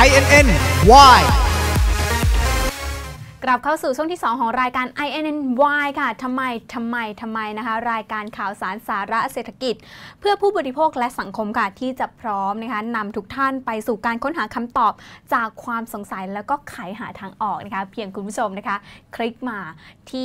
INN Y กลับเข้าสู่ช่วงที่ 2 ของรายการ INNY ค่ะทำไมนะคะรายการข่าวสารสาระเศรษฐกิจเพื่อผู้บริโภคและสังคมค่ะที่จะพร้อมนะคะนำทุกท่านไปสู่การค้นหาคำตอบจากความสงสัยแล้วก็ไขหาทางออกนะคะเพียงคุณผู้ชมนะคะคลิกมาที่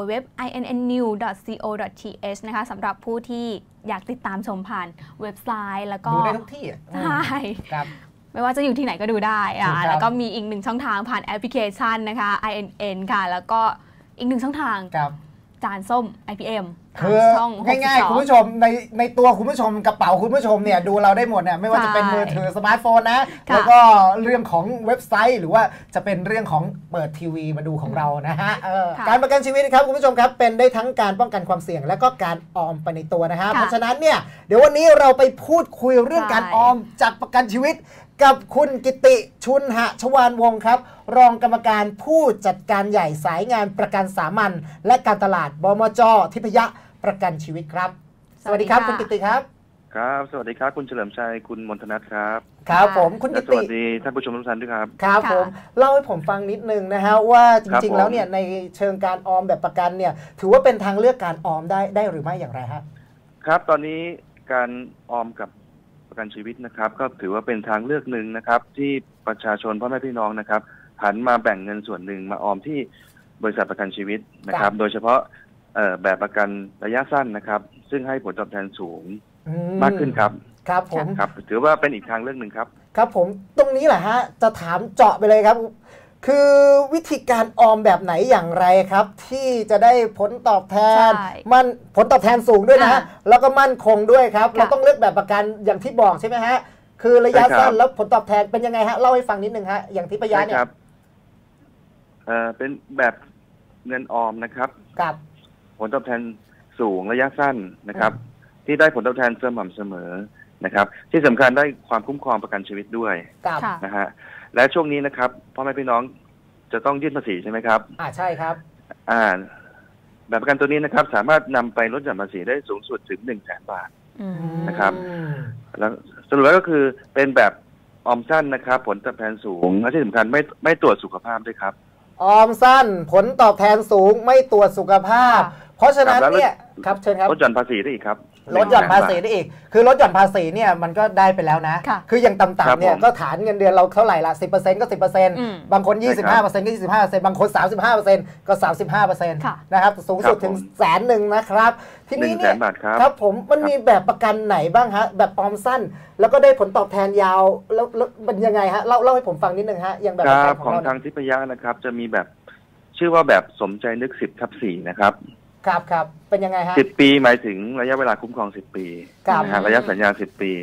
www.innnews.co.th นะคะสำหรับผู้ที่อยากติดตามชมผ่านเว็บไซต์แล้วก็ดูได้ทุกที่ใช่ครับไม่ว่าจะอยู่ที่ไหนก็ดูได้แล้วก็มีอีกหนึ่งช่องทางผ่านแอปพลิเคชันนะคะ INN ค่ะแล้วก็อีกหนึ่งช่องทางจานส้ม IPM คือง่ายๆคุณผู้ชมในตัวคุณผู้ชมกระเป๋าคุณผู้ชมเนี่ยดูเราได้หมดเนี่ยไม่ว่าจะเป็นมือถือสมาร์ทโฟนนะแล้วก็เรื่องของเว็บไซต์หรือว่าจะเป็นเรื่องของเปิดทีวีมาดูของเรานะฮะการประกันชีวิตครับคุณผู้ชมครับเป็นได้ทั้งการป้องกันความเสี่ยงและก็การออมไปในตัวนะฮะเพราะฉะนั้นเนี่ยเดี๋ยววันนี้เราไปพูดคุยเรื่องการออมจากประกันชีวิตกับคุณกิติชุนหชวานวงศ์ครับรองกรรมการผู้จัดการใหญ่สายงานประกันสามัญและการตลาดบมจ.ทิพยประกันชีวิตครับสวัสดีครับคุณกิติครับครับสวัสดีครับคุณเฉลิมชัยคุณมนทนัทครับครับผมคุณกิติสวัสดีท่านผู้ชมทุกท่านด้วยครับครับผมเล่าให้ผมฟังนิดนึงนะฮะว่าจริงๆแล้วเนี่ยในเชิงการออมแบบประกันเนี่ยถือว่าเป็นทางเลือกการออมได้หรือไม่อย่างไรครับครับตอนนี้การออมกับประกันชีวิตนะครับก็ถือว่าเป็นทางเลือกหนึ่งนะครับที่ประชาชนพ่อแม่พี่น้องนะครับหันมาแบ่งเงินส่วนหนึ่งมาออมที่บริษัทประกันชีวิตนะครับโดยเฉพาะแบบประกันระยะสั้นนะครับซึ่งให้ผลตอบแทนสูงมากขึ้นครับครับผมครับถือว่าเป็นอีกทางเลือกหนึ่งครับครับผมตรงนี้แหละฮะจะถามเจาะไปเลยครับคือวิธีการออมแบบไหนอย่างไรครับที่จะได้ผลตอบแทนมันผลตอบแทนสูงด้วยนะแล้วก็มั่นคงด้วยครับเราต้องเลือกแบบประกันอย่างที่บอกใช่ไหมฮะคือระยะสั้นแล้วผลตอบแทนเป็นยังไงฮะเล่าให้ฟังนิดนึงฮะอย่างที่พยาเนี่ยเป็นแบบเงินออมนะครับครับผลตอบแทนสูงระยะสั้นนะครับที่ได้ผลตอบแทนสม่ำเสมอนะครับที่สำคัญได้ความคุ้มครองประกันชีวิตด้วยนะฮะและช่วงนี้นะครับพ่อแม่พี่น้องจะต้องยื่นภาษีใช่ไหมครับใช่ครับแบบประกันตัวนี้นะครับสามารถนำไปลดหย่อนภาษีได้สูงสุดถึง 100,000 บาทนะครับแล้วสรุปแล้วก็คือเป็นแบบออมสั้นนะครับผลตอบแทนสูงและที่สำคัญไม่ตรวจสุขภาพด้วยครับออมสั้นผลตอบแทนสูงไม่ตรวจสุขภาพเพราะฉะนั้นเนี่ยครับเชิญครับลดหย่อนภาษีได้อีกครับลดหย่อนภาษีได้อีกคือลดหย่อนภาษีเนี่ยมันก็ได้ไปแล้วนะคืออย่างต่ำๆเนี่ยก็ฐานเงินเดือนเราเท่าไหร่ละ 10% ก็ 10% บางคน 25% ก็ 25% บางคน 35% ก็ 35% นะครับสูงสุดถึง100,000นะครับทีนี้เนี่ยครับผมมันมีแบบประกันไหนบ้างฮะแบบออมสั้นแล้วก็ได้ผลตอบแทนยาวแล้วมันยังไงฮะเล่าให้ผมฟังนิดนึงฮะอย่างแบบของทางทิพยนะครับจะมีแบบชื่อว่าแบบสมใจนึก 10/4 นะครับครับเป็นยังไงฮะ 10 ปีหมายถึงระยะเวลาคุ้มครอง10 ปีนะฮะระยะสัญญา10 ปี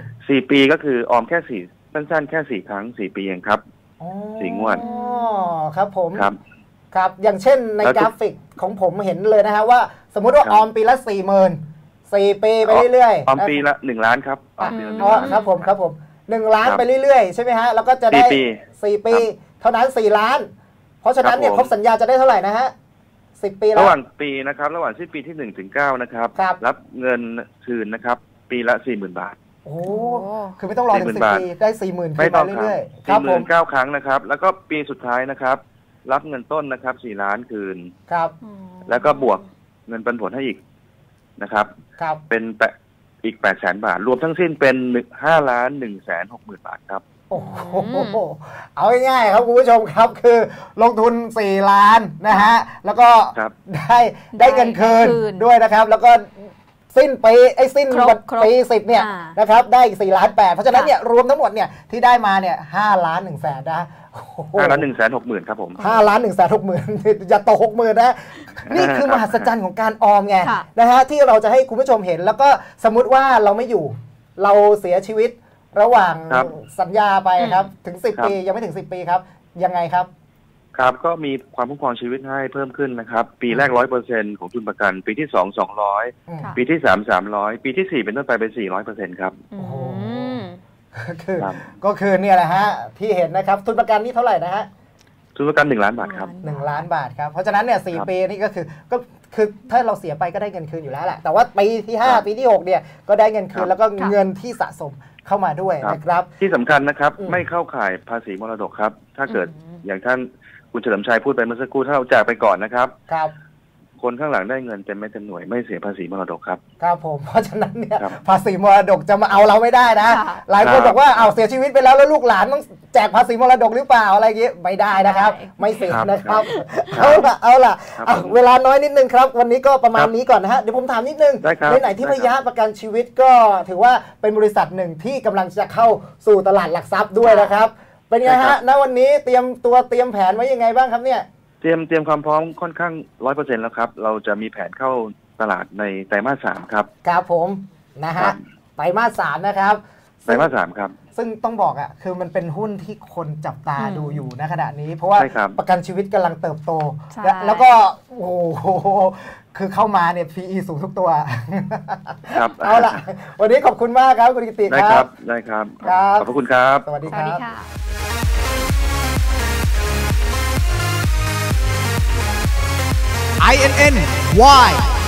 4 ปีก็คือออมแค่4สั้นๆแค่4 ครั้ง4 ปีเองครับ4 งวดครับผมครับอย่างเช่นในกราฟิกของผมเห็นเลยนะฮะว่าสมมุติว่าออมปีละ 40,000 4 ปีไปเรื่อยๆออมปีละ1 ล้านครับออมปีละ1 ล้านครับผม1 ล้านไปเรื่อยๆใช่ไหมฮะแล้วก็จะได้4 ปีเท่านั้น4 ล้านเพราะฉะนั้นเนี่ยครบสัญญาจะได้เท่าไหร่นะฮะ10 ปีระหว่างปีนะครับระหว่างที่ปีที่1 ถึง 9นะครับรับเงินคืนนะครับปีละ 40,000 บาทโอ้คือไม่ต้องรอถึง10 ปีได้ 40,000 คืนมาเรื่อยๆ49,000 ครั้งนะครับแล้วก็ปีสุดท้ายนะครับรับเงินต้นนะครับ4 ล้านคืนครับแล้วก็บวกเงินปันผลให้อีกนะครับเป็นอีก 800,000 บาทรวมทั้งสิ้นเป็น5,160,000 บาทครับโอ้โหเอาง่ายๆครับคุณผู้ชมครับคือลงทุน4 ล้านนะฮะแล้วก็ได้เงินคืนด้วยนะครับแล้วก็สิ้นปีสิ้นปี10เนี่ยนะครับได้อีก4 ล้าน 8เพราะฉะนั้นเนี่ยรวมทั้งหมดเนี่ยที่ได้มาเนี่ย5,100,000นะ 5,160,000ครับผม 5,160,000อย่าตก 60,000นะนี่คือมหัศจรรย์ของการออมไงนะฮะที่เราจะให้คุณผู้ชมเห็นแล้วก็สมมุติว่าเราไม่อยู่เราเสียชีวิตระหว่างสัญญาไปครับถึง10 ปียังไม่ถึง10 ปีครับยังไงครับครับก็มีความคุ้มครองชีวิตให้เพิ่มขึ้นนะครับปีแรก 100% ของทุนประกันปีที่2 200ปีที่3 300ปีที่4เป็นต้นไปเป็น 400% ครับก็คือเนี่ยแหละฮะที่เห็นนะครับทุนประกันนี่เท่าไหร่นะฮะทุนประกัน1 ล้านบาทครับ 1 ล้านบาทครับเพราะฉะนั้นเนี่ย4 ปีนี่ก็คือถ้าเราเสียไปก็ได้เงินคืนอยู่แล้วแหละแต่ว่าปีที่5ปีที่6เนี่ยก็ได้เงินคืนแล้วก็เงินที่สะสมเข้ามาด้วยนะครับที่สำคัญนะครับอืมไม่เข้าข่ายภาษีมรดกครับ ถ้าเกิดอย่างท่านคุณเฉลิมชัยพูดไปเมื่อสักครู่ถ้าเราแจกไปก่อนนะครับครับคนข้างหลังได้เงินเต็มไม่เต็มหน่วยไม่เสียภาษีมรดกครับครับผมเพราะฉะนั้นเนี่ยครับภาษีมรดกจะมาเอาเราไม่ได้นะค่ะหลายคนครับบอกว่าเอาเสียชีวิตไปแล้วลูกหลานต้องแจกภาษีมรดกหรือเปล่าอะไรอย่างงี้ไม่ได้นะครับ ไม่เสียนะครับครับเอาล่ะครับเอาผมเวลาน้อยนิดนึงครับ วันนี้ก็ประมาณครับนี้ก่อนนะฮะเดี๋ยวผมถามนิดนึงได้ครับไหนๆที่ได้พครับยะประกันชีวิตก็ถือว่าเป็นบริษัทหนึ่งที่กำลังจะเข้าสู่ตลาดหลักทรัพย์ด้วยนะครับ เป็นไงใช่ครัฮะบณวันนี้เตรียมแผนไว้ยังไงบ้างครับเนี่ยเตรียมความพร้อมค่อนข้าง100%แล้วครับ เราจะมีแผนเข้าตลาดในไตรมาส 3ครับครับผมนะครัฮะบไตรมาส 3นะครับไตรมาส 3ครับซึ่งต้องบอกอ่ะคือมันเป็นหุ้นที่คนจับตาดูอยู่ณขณะนี้ เพราะว่าใช่ครับประกันชีวิตกำลังเติบโตใช่แล้วก็โอ้โหคือเข้ามาเนี่ย PE สูงทุกตัวครับเอาล่ะ วันนี้ขอบคุณมากครับคุณกิติได้คครัรับ บได้ครับครับขอบพระคุณครับสวัสดีสควัสรัดีบค่ะ INN Why